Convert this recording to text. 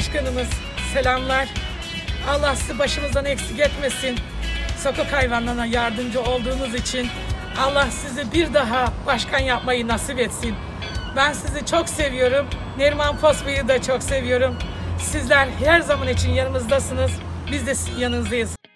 Başkanımız selamlar. Allah sizi başımızdan eksik etmesin. Sokak hayvanlarına yardımcı olduğunuz için Allah sizi bir daha başkan yapmayı nasip etsin. Ben sizi çok seviyorum. Neriman Posbey'i de çok seviyorum. Sizler her zaman için yanımızdasınız. Biz de sizin yanınızdayız.